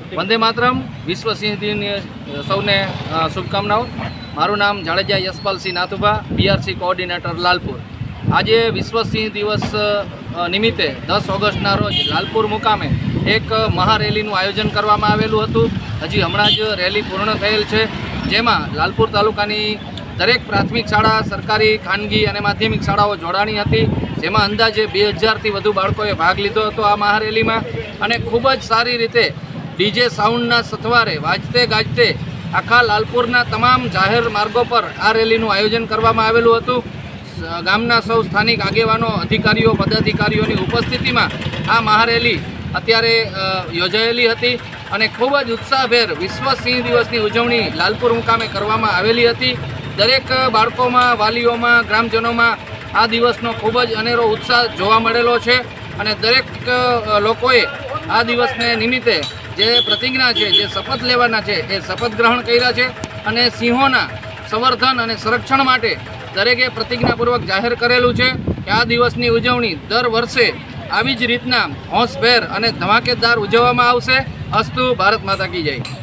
वंदे मातरम। विश्व सिंह दिन सौने शुभकामनाओं। मारू नाम जाडेजा यशपाल सिंह नाथुभा, बीआरसी कोऑर्डिनेटर लालपुर। आज विश्व सिंह दिवस निमित्ते 10 ऑगस्टना रोज लालपुर मुकामे एक महारेलीનું आयोजन કરવામાં આવેલું હતું। હજી હમણાં જ રેલી પૂર્ણ થયેલ છે, જેમાં લાલપુર તાલુકાની દરેક પ્રાથમિક શાળા, સરકારી, ખાનગી અને માધ્યમિક શાળાઓ જોડાણી હતી, જેમાં અંદાજે 2000થી વધુ બાળકોએ ભાગ લીધો હતો આ મહારેલીમાં। અને ખૂબ જ સારી રીતે ડીજે સાઉન્ડના સથવારે વાજતે ગાજતે આખા લાલપુરના તમામ જાહેર માર્ગો પર આ રેલીનું આયોજન કરવામાં આવેલું હતું। ગામના સૌ સ્થાનિક આગેવાનો, અધિકારીઓ, પદાધિકારીઓની ઉપસ્થિતિમાં આ મહારેલી અત્યારે યોજાયેલી હતી અને ખૂબ જ ઉત્સાહભેર વિશ્વ સિંહ દિવસની ઉજવણી લાલપુર મુકામે કરવામાં આવેલી હતી। દરેક બાળકોમાં, વાલીઓમાં, ગ્રામજનોમાં આ દિવસનો ખૂબ જ અનેરો ઉત્સાહ જોવા મળેલો છે અને દરેક લોકોએ આ દિવસને નિમિત્તે જે પ્રતિજ્ઞા છે, જે શપથ લેવાના છે, એ શપથ ગ્રહણ કર્યા છે અને સિંહોના સંવર્ધન અને સંરક્ષણ માટે દરેકે પ્રતિજ્ઞાપૂર્વક જાહેર કરેલું છે કે આ દિવસની ઉજવણી દર વર્ષે આવી જ રીતના હોંશભેર અને ધમાકેદાર ઉજવવામાં આવશે। અસ્તુ। ભારત માતા કી જય।